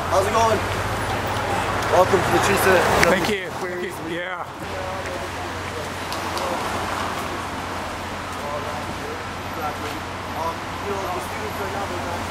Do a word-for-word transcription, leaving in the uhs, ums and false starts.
How's it going? Welcome to the Teresa. Thank you. Thank you. Yeah. Um, you know, the students right now, they're not